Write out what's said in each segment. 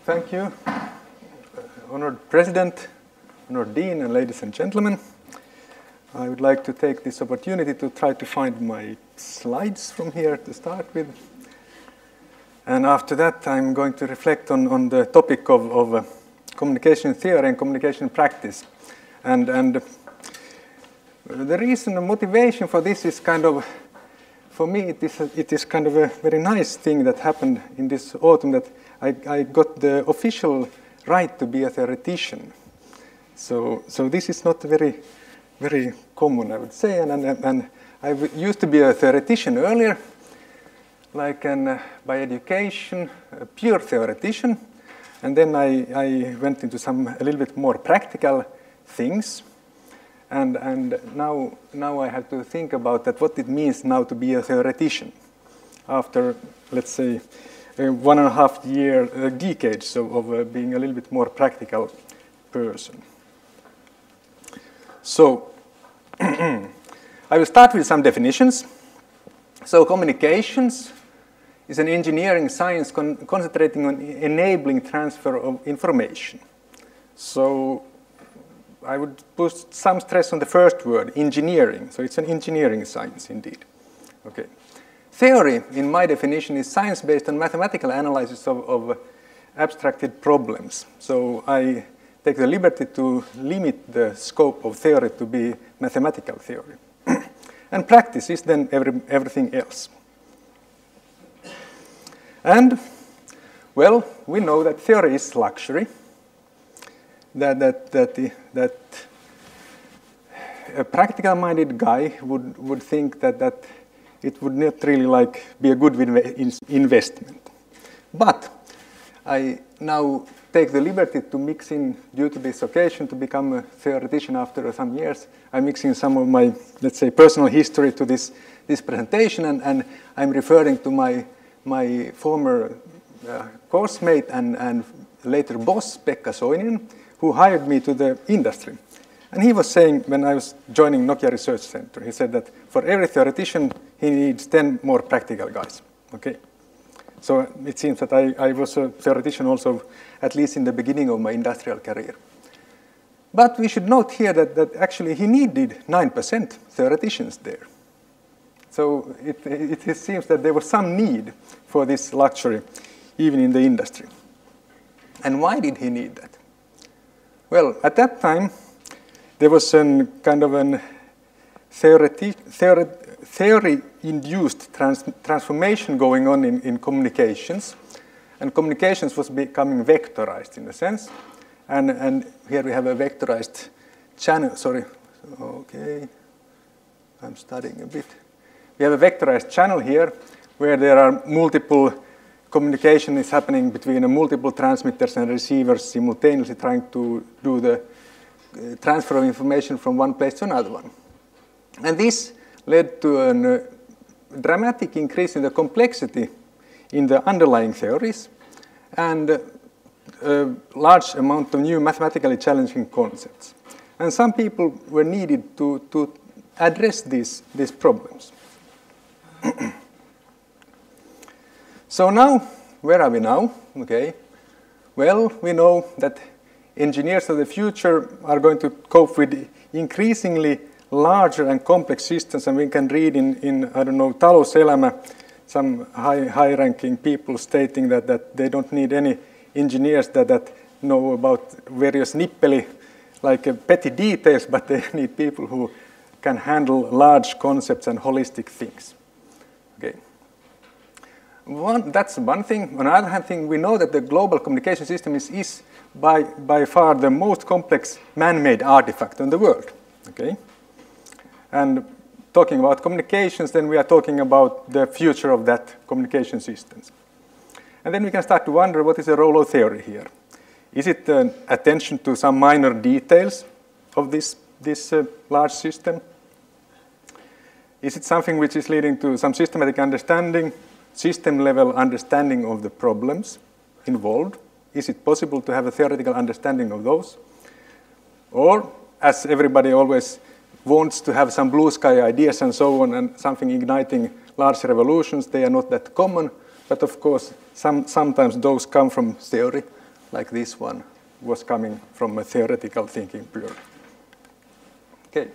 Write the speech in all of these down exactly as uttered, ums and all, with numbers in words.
Thank you, Honored President, Honored Dean, and ladies and gentlemen. I would like to take this opportunity to try to find my slides from here to start with. And after that, I'm going to reflect on, on the topic of, of uh, communication theory and communication practice. And, and the reason, the motivation for this is kind of, for me, it is, a, it is kind of a very nice thing that happened in this autumn, that I, I got the official right to be a theoretician. So, so this is not very, very common, I would say. And, and, and I used to be a theoretician earlier, like an, uh, by education, a pure theoretician. And then I, I went into some a little bit more practical things. And, and now, now I have to think about that, what it means now to be a theoretician after, let's say, uh, one and a half year, uh, decades of, of uh, being a little bit more practical person. So I will start with some definitions. So communications is an engineering science con concentrating on enabling transfer of information. So I would put some stress on the first word, engineering. So it's an engineering science indeed. Okay. Theory, in my definition, is science based on mathematical analysis of, of abstracted problems. So I take the liberty to limit the scope of theory to be mathematical theory. And practice is then every, everything else. And, well, we know that theory is luxury. That, that, that, the, that a practical-minded guy would, would think that, that it would not really like be a good investment. But I now take the liberty to mix in, due to this occasion, to become a theoretician after some years. I'm mixing some of my, let's say, personal history to this, this presentation, and, and I'm referring to my, my former uh, course mate and, and later boss, Pekka Soinen, who hired me to the industry. And he was saying, when I was joining Nokia Research Center, he said that for every theoretician, he needs ten more practical guys. Okay. So it seems that I, I was a theoretician also, at least in the beginning of my industrial career. But we should note here that, that actually he needed nine percent theoreticians there. So it, it, it seems that there was some need for this luxury, even in the industry. And why did he need that? Well, at that time, there was a kind of a theory-induced trans transformation going on in, in communications. And communications was becoming vectorized in a sense. And, and here we have a vectorized channel. Sorry. Okay. I'm studying a bit. We have a vectorized channel here where there are multiple communication is happening between multiple transmitters and receivers simultaneously trying to do the uh, transfer of information from one place to another one. And this led to a uh, dramatic increase in the complexity in the underlying theories and uh, a large amount of new mathematically challenging concepts. And some people were needed to, to address these, these problems. So now, where are we now? Okay. Well, we know that engineers of the future are going to cope with increasingly larger and complex systems, and we can read in, in I don't know, talouselämä, some high, high-ranking people stating that, that they don't need any engineers that, that know about various nippeli, like uh, petty details, but they need people who can handle large concepts and holistic things. Okay. One, that's one thing. On the other hand, thing, we know that the global communication system is, is by, by far the most complex man-made artifact in the world. Okay? And talking about communications, then we are talking about the future of that communication systems. And then we can start to wonder, what is the role of theory here? Is it uh, attention to some minor details of this, this uh, large system? Is it something which is leading to some systematic understanding, system-level understanding of the problems involved? Is it possible to have a theoretical understanding of those? Or, as everybody always wants to have some blue sky ideas and so on, and something igniting large revolutions, they are not that common, but of course, some, sometimes those come from theory, like this one, was coming from a theoretical thinking purely. Okay.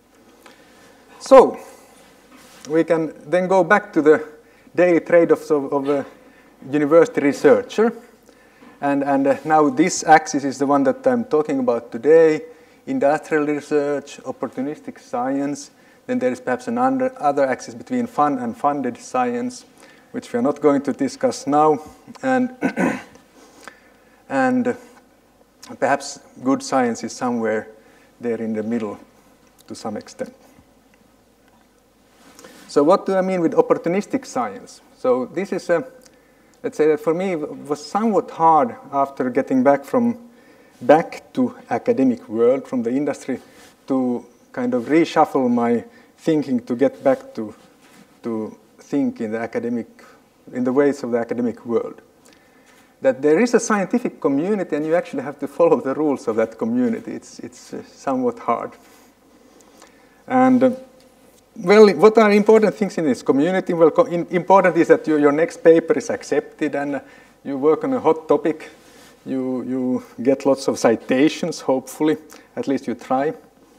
So we can then go back to the daily trade-offs of, of a university researcher. And, and uh, now this axis is the one that I'm talking about today. Industrial research, opportunistic science. Then there is perhaps an under, other axis between fun and funded science, which we are not going to discuss now. And, and uh, perhaps good science is somewhere there in the middle to some extent. So what do I mean with opportunistic science? So this is a, let's say that for me it was somewhat hard after getting back from back to academic world, from the industry, to kind of reshuffle my thinking to get back to, to think in the academic, in the ways of the academic world. That there is a scientific community and you actually have to follow the rules of that community. It's, it's uh, somewhat hard. And uh, well, what are important things in this community? Well, co in, important is that you, your next paper is accepted and uh, you work on a hot topic. You, you get lots of citations, hopefully. At least you try.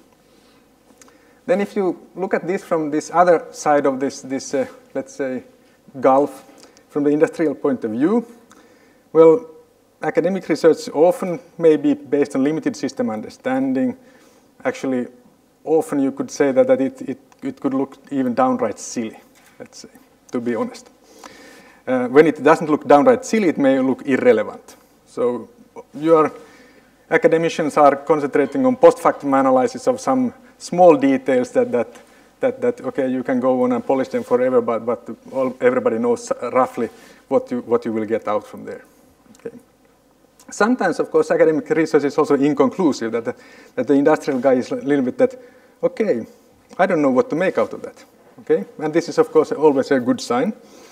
Then if you look at this from this other side of this, this uh, let's say, gulf, from the industrial point of view, well, academic research often may be based on limited system understanding. Actually, often you could say that, that it, it, it could look even downright silly, let's say, to be honest. Uh, when it doesn't look downright silly, it may look irrelevant. So your academicians are concentrating on post-factum analysis of some small details that, that, that, that, okay, you can go on and polish them forever, but, but all, everybody knows roughly what you, what you will get out from there. Okay. Sometimes, of course, academic research is also inconclusive, that the, that the industrial guy is a little bit that, okay, I don't know what to make out of that. Okay? And this is, of course, always a good sign.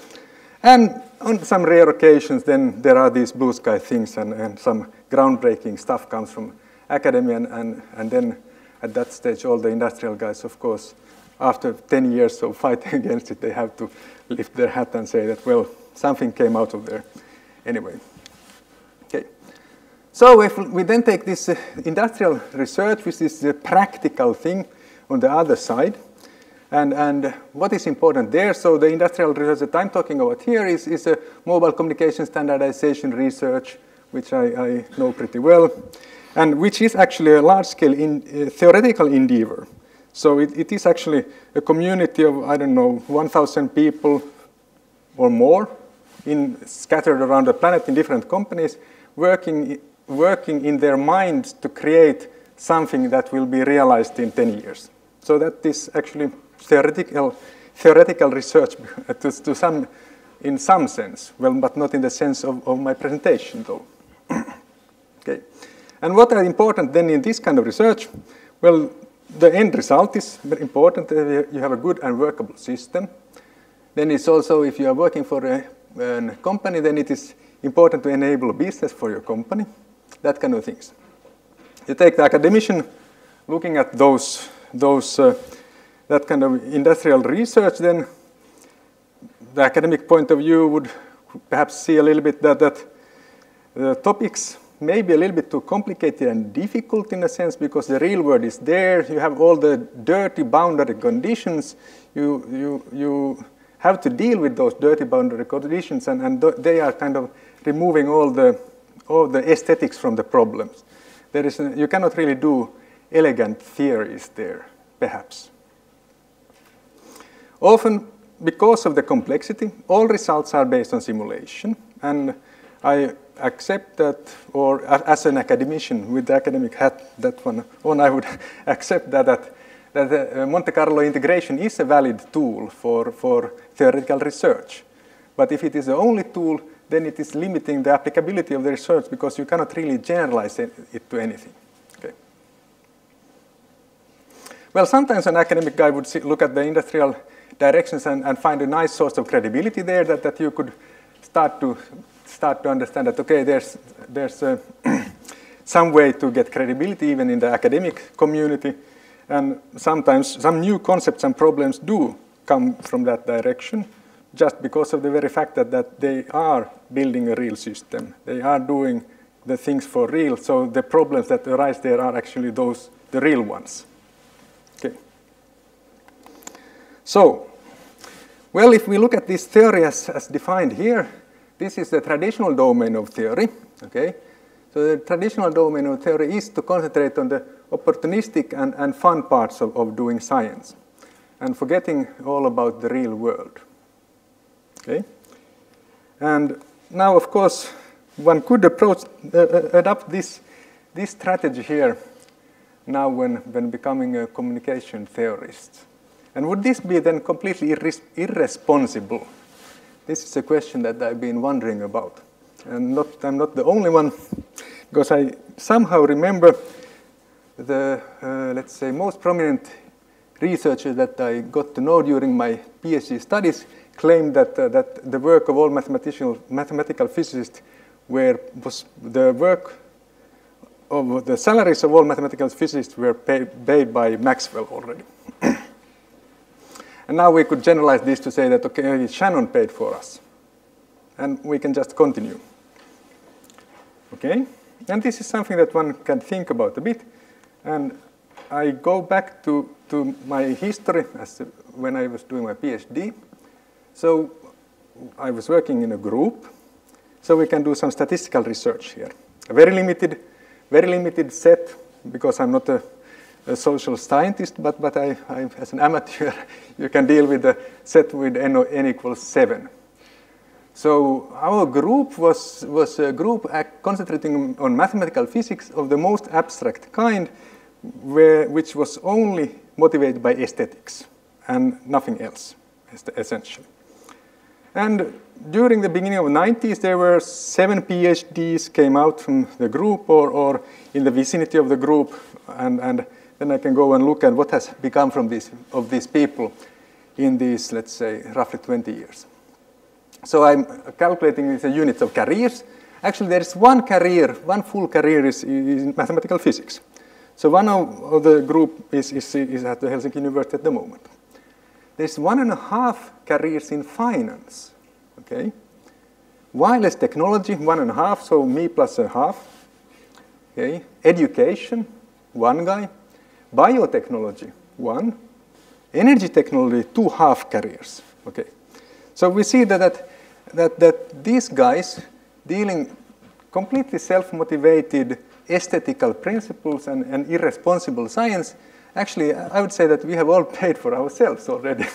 And on some rare occasions, then there are these blue sky things and, and some groundbreaking stuff comes from academia, and, and, and then at that stage, all the industrial guys, of course, after ten years of fighting against it, they have to lift their hat and say that, well, something came out of there anyway. Okay. So if we then take this uh, industrial research, which is the practical thing on the other side, and, and what is important there? So the industrial research that I'm talking about here is, is a mobile communication standardization research, which I, I know pretty well, and which is actually a large-scale in, uh, theoretical endeavor. So it, it is actually a community of, I don't know, one thousand people or more in, scattered around the planet in different companies, working, working in their minds to create something that will be realized in ten years. So that is actually theoretical, theoretical research to, to some, in some sense, well, but not in the sense of, of my presentation, though. Okay. And what are important then in this kind of research? Well, the end result is very important. You have a good and workable system. Then it's also, if you are working for a, a company, then it is important to enable business for your company, that kind of things. You take the academician looking at those, those uh, that kind of industrial research, then the academic point of view would perhaps see a little bit that, that the topics may be a little bit too complicated and difficult in a sense, because the real world is there. You have all the dirty boundary conditions. You, you, you have to deal with those dirty boundary conditions, and, and they are kind of removing all the, all the aesthetics from the problems. There is a, you cannot really do elegant theories there, perhaps. Often, because of the complexity, all results are based on simulation, and I accept that, or as an academician with the academic hat, that one on, I would accept that, that, that uh, Monte Carlo integration is a valid tool for, for theoretical research. But if it is the only tool, then it is limiting the applicability of the research, because you cannot really generalize it, it to anything. Okay. Well, sometimes an academic guy would see, look at the industrial directions and, and find a nice source of credibility there that, that you could start to start to understand that, okay, there's, there's uh, some way to get credibility even in the academic community, and sometimes some new concepts and problems do come from that direction, just because of the very fact that, that they are building a real system. They are doing the things for real. So the problems that arise there are actually those, the real ones. Okay. So, well, if we look at this theory as, as defined here, this is the traditional domain of theory. Okay. So the traditional domain of theory is to concentrate on the opportunistic and, and fun parts of, of doing science and forgetting all about the real world. Okay? And now, of course, one could approach, uh, adopt this, this strategy here now when, when becoming a communication theorist. And would this be then completely irres irresponsible? This is a question that I've been wondering about. And not, I'm not the only one, because I somehow remember the, uh, let's say, most prominent researchers that I got to know during my PhD studies claimed that, uh, that the work of all mathematical, mathematical physicists were, was the work of the salaries of all mathematical physicists were paid, paid by Maxwell already. And now we could generalize this to say that, okay, Shannon paid for us. And we can just continue. Okay? And this is something that one can think about a bit. And I go back to, to my history as when I was doing my PhD. So I was working in a group. So we can do some statistical research here. A very limited, very limited set, because I'm not a, a social scientist, but, but I, I, as an amateur, you can deal with a set with n, n equals seven. So our group was, was a group concentrating on mathematical physics of the most abstract kind, where, which was only motivated by aesthetics and nothing else, essentially. And during the beginning of the nineties, there were seven PhDs came out from the group or, or in the vicinity of the group. And, and then I can go and look at what has become from this, of these people in these, let's say, roughly twenty years. So I'm calculating the units of careers. Actually, there is one career, one full career is, is in mathematical physics. So one of, of the group is, is, is at the Helsinki University at the moment. There's one and a half careers in finance, okay? Wireless technology, one and a half, so me plus a half. Okay? Education, one guy. Biotechnology, one. Energy technology, two half careers, okay? So we see that, that, that, that these guys dealing completely self-motivated aesthetical principles and, and irresponsible science, actually, I would say that we have all paid for ourselves already.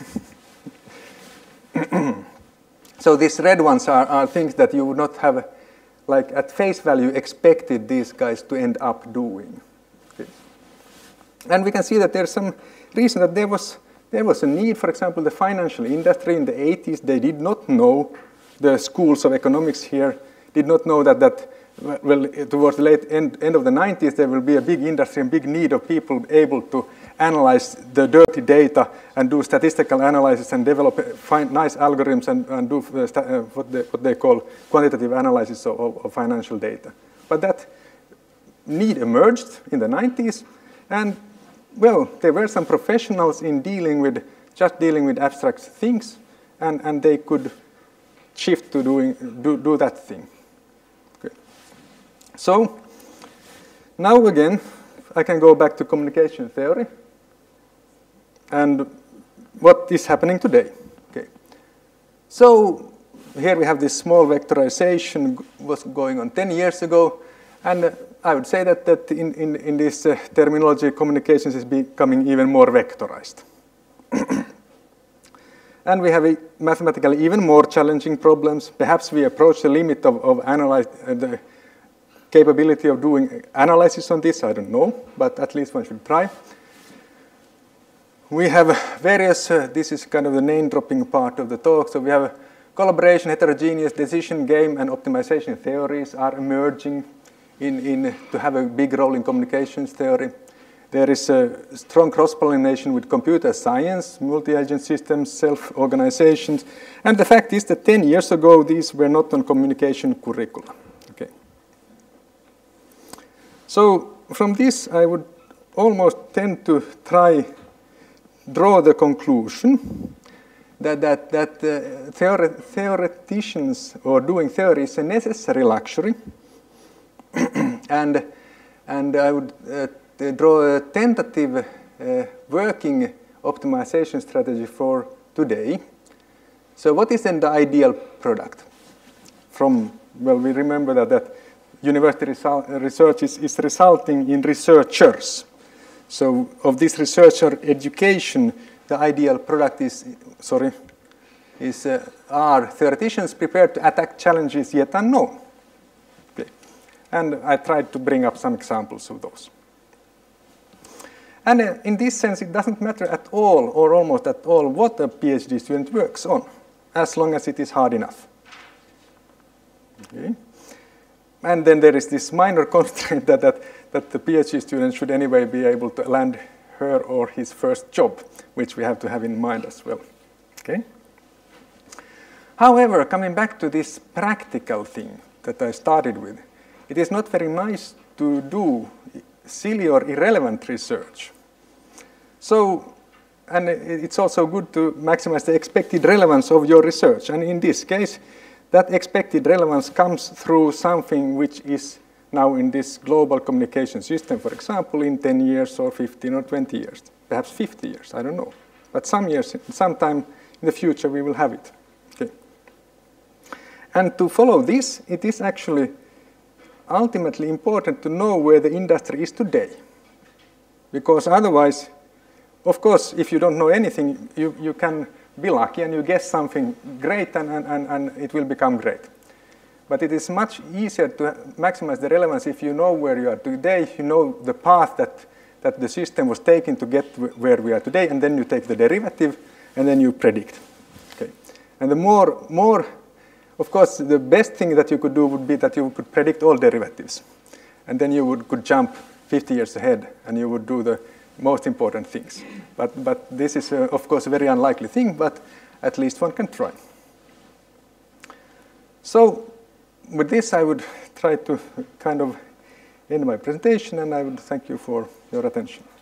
So these red ones are, are things that you would not have, like at face value, expected these guys to end up doing. Okay. And we can see that there's some reason that there was, there was a need. For example, the financial industry in the eighties, they did not know, the schools of economics here did not know that, that well, towards the late end, end of the nineties, there will be a big industry and big need of people able to analyze the dirty data and do statistical analysis and develop find nice algorithms and, and do uh, uh, what, they, what they call quantitative analysis of, of, of financial data. But that need emerged in the nineties, and well, there were some professionals in dealing with, just dealing with abstract things, and, and they could shift to doing, do, do that thing. Okay. So, now again, I can go back to communication theory and what is happening today. Okay. So, here we have this small vectorization was going on ten years ago, and uh, I would say that, that in, in, in this uh, terminology, communications is becoming even more vectorized. And we have a mathematically even more challenging problems. Perhaps we approach the limit of, of analyze, uh, the capability of doing analysis on this, I don't know, but at least one should try. We have various, uh, this is kind of the name-dropping part of the talk, so we have collaboration, heterogeneous decision, game, and optimization theories are emerging in, in, to have a big role in communications theory. There is a strong cross-pollination with computer science, multi-agent systems, self-organizations, and the fact is that ten years ago, these were not on communication curricula. Okay. So from this, I would almost tend to try draw the conclusion that, that, that uh, theori theoreticians or doing theory is a necessary luxury And, and I would uh, draw a tentative uh, working optimization strategy for today. So what is then the ideal product? From, well, we remember that, that university research is, is resulting in researchers. So of this researcher education, the ideal product is, sorry, is uh, are theoreticians prepared to attack challenges yet unknown? Okay. And I tried to bring up some examples of those. And uh, in this sense, it doesn't matter at all, or almost at all, what a PhD student works on, as long as it is hard enough. Okay. And then there is this minor constraint that, that, that the PhD student should anyway be able to land her or his first job, which we have to have in mind as well. Okay? However, coming back to this practical thing that I started with, it is not very nice to do silly or irrelevant research. So, and it's also good to maximize the expected relevance of your research. And in this case, that expected relevance comes through something which is now in this global communication system, for example, in ten years or fifteen or twenty years, perhaps fifty years, I don't know. But some years, sometime in the future, we will have it. Okay. And to follow this, it is actually ultimately important to know where the industry is today. Because otherwise, of course, if you don't know anything, you, you can be lucky and you guess something great and, and, and it will become great. But it is much easier to maximize the relevance if you know where you are today, you know the path that, that the system was taking to get where we are today, and then you take the derivative and then you predict. Okay. And the more, more, of course, the best thing that you could do would be that you could predict all derivatives. And then you would, could jump fifty years ahead and you would do the most important things. But, but this is, uh, of course, a very unlikely thing, but at least one can try. So with this, I would try to kind of end my presentation, and I would thank you for your attention.